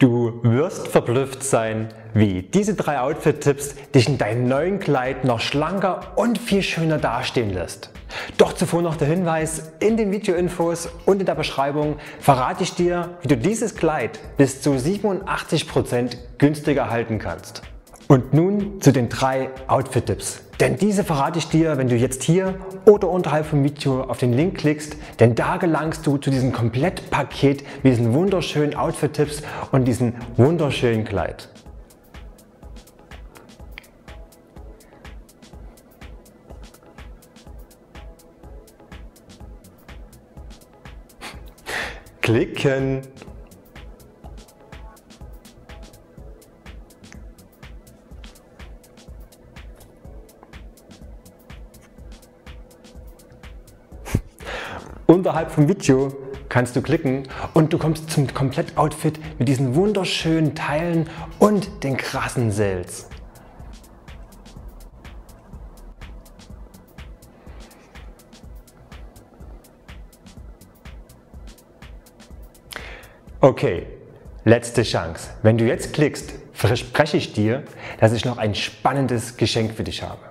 Du wirst verblüfft sein, wie diese 3 Outfit-Tipps dich in deinem neuen Kleid noch schlanker und viel schöner dastehen lässt. Doch zuvor noch der Hinweis: In den Videoinfos und in der Beschreibung verrate ich dir, wie du dieses Kleid bis zu 87% günstiger halten kannst. Und nun zu den 3 Outfit-Tipps. Denn diese verrate ich dir, wenn du jetzt hier oder unterhalb vom Video auf den Link klickst, denn da gelangst du zu diesem Komplettpaket mit diesen wunderschönen Outfit-Tipps und diesem wunderschönen Kleid. Klicken! Unterhalb vom Video kannst du klicken und du kommst zum Komplettoutfit mit diesen wunderschönen Teilen und den krassen Sales. Okay, letzte Chance. Wenn du jetzt klickst, verspreche ich dir, dass ich noch ein spannendes Geschenk für dich habe.